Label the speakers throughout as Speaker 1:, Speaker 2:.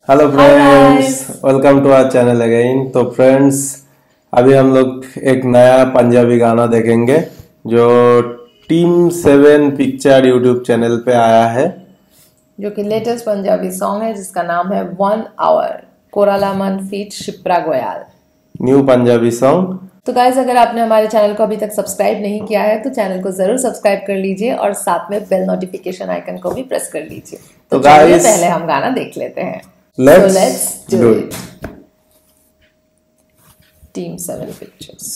Speaker 1: Hello friends, welcome to our channel again. तो friends, अभी हम लोग एक नया पंजाबी गाना देखेंगे जो टीम 7 पिक्चर यूट्यूब चैनल पे आया है,
Speaker 2: जो कि लेटेस्ट पंजाबी सॉन्ग है जिसका नाम है 1 आवर, कोरालामन feat Shipra Goyal.
Speaker 1: New Punjabi song.
Speaker 2: तो गाइस, अगर आपने हमारे चैनल को अभी तक सब्सक्राइब नहीं किया है तो चैनल को जरूर सब्सक्राइब कर लीजिए और साथ में बेल नोटिफिकेशन आइकन को भी प्रेस कर लीजिए। तो गाइस, पहले हम गाना देख लेते हैं। Let's do it. Team 7 Pictures.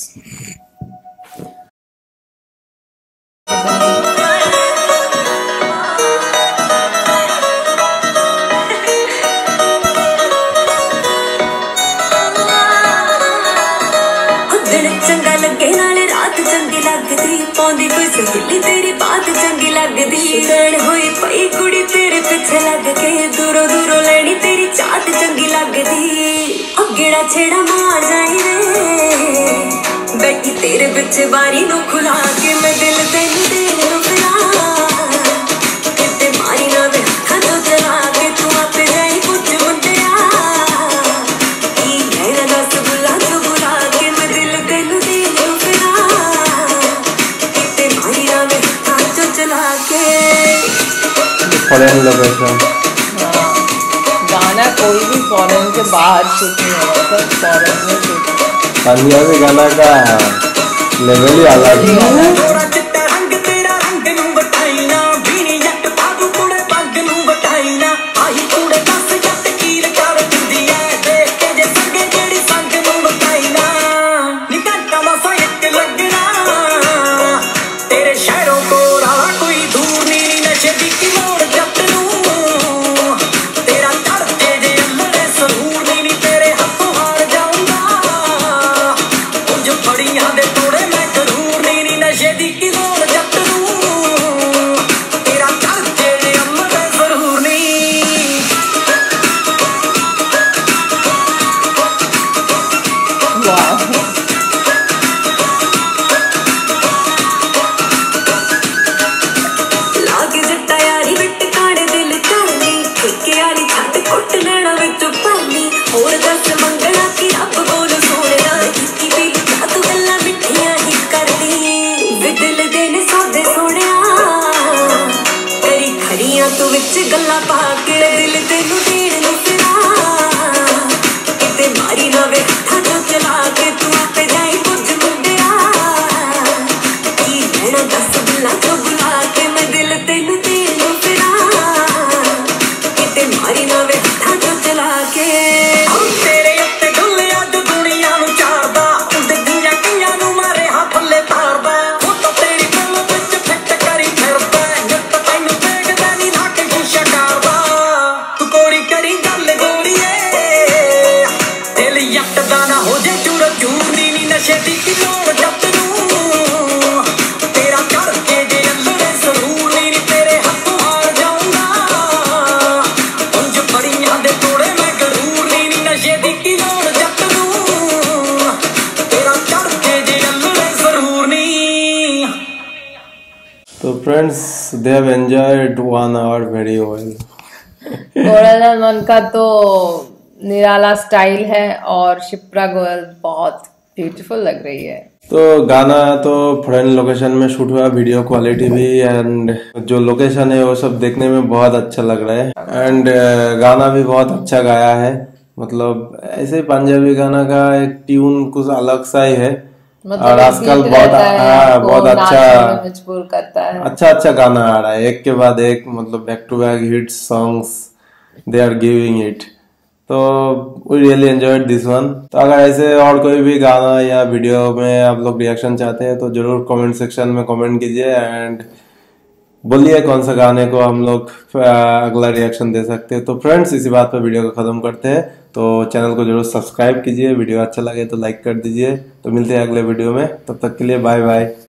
Speaker 3: चंगा लगे नाले रात चंगी लगदी, पौंदी कोई सहेली तेरी बात चंगी लगदी। लैन होई पई कुड़ी तेरे पीछे लग के, दूरों दूरों लेनी तेरी चात चंगी लगदी। अगेड़ा छेड़ा मार जाए रे, बैठी तेरे पीछे बारी नु खुला के, मैं दिल तेनू देने नु फिरा किते मारी ना वे हाथों चला के, तू आपे जाई पुछ मुंडिया की लेना दस बुला तू बुला के, मैं दिल तेनू देने नु फिरा किते मारी ना वे हाथों चला के।
Speaker 1: फॉरेन लोकेशन
Speaker 2: गाना कोई भी फॉरेन के बाहर शूट नहीं हुआ, सब फॉरेन में शूट।
Speaker 1: पंजाबी गाना का लेवल ही अलग है। तू विच गल्ला पा के दिल तेनू देण नु फिरा किते मारी ना वे हाथों चला के, तू आपे जाई पुछ मुंडिया की लेना दस बुला तू बुला के, मैं दिल तेनू देण नु फिरा किते मारी ना वे हाथों चला के। तेरे उत्ते डुल्लिया जो दुनिया नु चारदा, उंदे दुनिया कईयां नु मारे हाथ थल्ले तारदा, वो तो तेरी गल विच फिट करी फिरदा, जद तैनू देखदा नी शकारदा, तू कोरी करी गल गोरीए, दिल यकदा ना हो जे चूर चूरनी नी नशे दी की लोड़ जट नू, तेरा करके जे अंदर सरूर नी तेरे हाथों हार जाऊंगा, उंज पड़ियां दे तोड़े मैं गरूर नी नशे दी की लोड़ जट नू, तेरा करके जे अंदर सरूर नी। तो friends, they have enjoyed 1 hour very well.
Speaker 2: कोरालामन का तो निराला स्टाइल है और शिप्रा गोयल बहुत ब्यूटीफुल लग रही है।
Speaker 1: तो गाना तो फॉरेन लोकेशन में शूट हुआ, वीडियो क्वालिटी भी एंड जो लोकेशन है वो सब देखने में बहुत अच्छा लग रहा है एंड गाना भी बहुत अच्छा गाया है। मतलब ऐसे पंजाबी गाना का एक ट्यून कुछ अलग सा ही है,
Speaker 2: मतलब
Speaker 1: और आजकल बहुत अच्छा
Speaker 2: मजबूर करता है।
Speaker 1: अच्छा गाना आ रहा है, एक के बाद एक, मतलब back to back hit songs they are giving it. तो we really enjoyed this one. तो अगर ऐसे और कोई भी गाना या वीडियो में आप लोग रिएक्शन चाहते हैं तो जरूर कमेंट सेक्शन में कमेंट कीजिए एंड बोलिए कौन सा गाने को हम लोग अगला रिएक्शन दे सकते हैं। तो फ्रेंड्स, इसी बात पर वीडियो को खत्म करते हैं। तो चैनल को जरूर सब्सक्राइब कीजिए, वीडियो अच्छा लगे तो लाइक कर दीजिए। तो मिलते हैं अगले वीडियो में, तब तक के लिए बाय बाय।